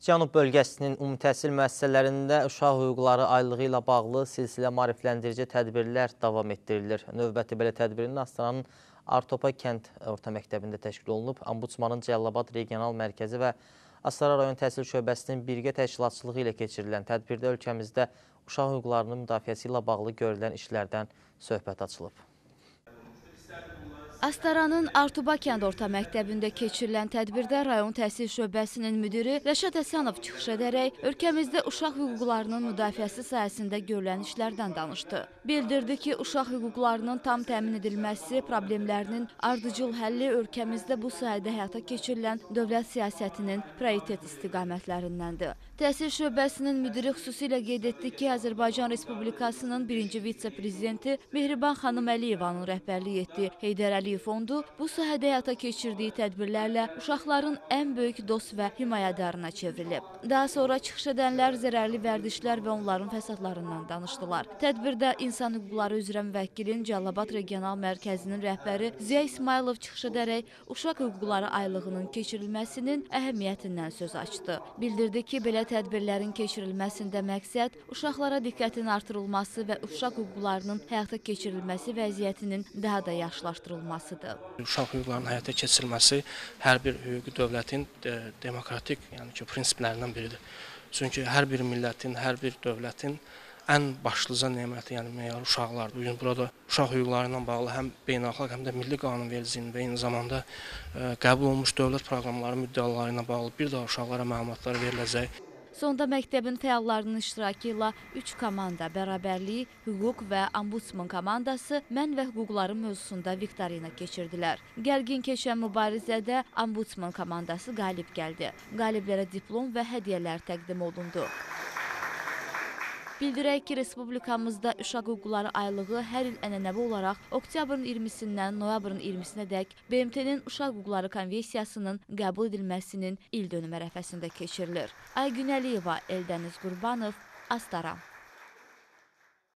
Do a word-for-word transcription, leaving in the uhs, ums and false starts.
Cənub bölgəsinin ümumi təhsil müəssisələrində uşaq hüquqları aylığı ilə bağlı silsilə maarifləndirici tədbirlər davam etdirilir. Növbəti belə tədbirin Astaranın Artopa kənd orta məktəbində təşkil olunub. Ombudsmanın Cəlilabad regional mərkəzi və Astara rayon təhsil şöbəsinin birgə təşkilatçılığı ilə keçirilən tədbirdə ölkəmizdə uşaq hüquqlarının müdafiəsi ilə bağlı görülən işlərdən söhbət açılıb. Astaranın Artuba kənd orta məktəbində keçirilən tədbirdə rayon təhsil şöbəsinin müdiri Rəşad Həsənov çıxış edərək ölkəmizdə uşaq hüquqlarının müdafiəsi sayəsində görülən işlərdən danışdı. Bildirdi ki, uşaq hüquqlarının tam təmin edilməsi, problemlərinin ardıcıl həlli ölkəmizdə bu sayədə həyata keçirilən dövlət siyasətinin prioritet istiqamətlərindəndir. Təhsil şöbəsinin müdiri xüsusilə qeyd etdi ki, Azərbaycan Respublikasının birinci vitse-prezidenti Mehriban xanım Əliyevanın rəhbərlik etdiyi Heydər Əliyev Fondu bu sahədə həyata keçirdiyi tədbirlərlə uşaqların ən böyük dost və himayədarına çevrilib. Daha sonra çıxış edənlər zərərli vərdişlər və onların fəsadlarından danışdılar. Tədbirdə İnsan Hüquqları üzrə müvəkkilin Cəlilabad Regional Mərkəzinin rəhbəri Ziya İsmailov çıxış edərək uşaq hüquqları aylığının keçirilməsinin əhəmiyyətindən söz açdı. Bildirdi ki, belə tədbirlərin keçirilməsində məqsəd uşaqlara diqqətin artırılması və uşaq hüquqlarının həyata keçirilməsi vəziyyətinin daha da yaxşılaşdırılmasıdır. Uşaq hüquqlarının həyata keçirilməsi hər bir hüquqi dövlətin de demokratik, yəni ki, prinsiplərindən biridir. Çünki hər bir millətin, hər bir dövlətin ən başlıca neməti, yəni meyarı uşaqlardır. Bugün burada uşaq hüquqları ilə bağlı həm beynəlxalq, həm də milli qanunvericiliyin və eyni zamanda ə, qəbul olunmuş dövlət proqramları müddəaları ilə bağlı bir daha uşaqlara məlumatlar veriləcək. Sonda məktəbin fəallarının iştirakı ilə üç komanda bərabərliyi, hüquq və ombudsman komandası mən və hüquqları mövzusunda viktorina keçirdilər. Gərgin keçən mübarizədə ombudsman komandası qalib gəldi. Qaliblərə diplom və hədiyyələr təqdim olundu. Bildirək ki, Respublikamızda uşaq hüquqları aylığı hər il ənənəvi olaraq oktyabrın iyirmisindən noyabrın iyirmisinə dək B M T-nin Uşaq Hüquqları Konvensiyasının qəbul edilməsinin il dönümü ərəfəsində keçirilir. Aygün Əliyeva, Eldəniz Qurbanov, Astara.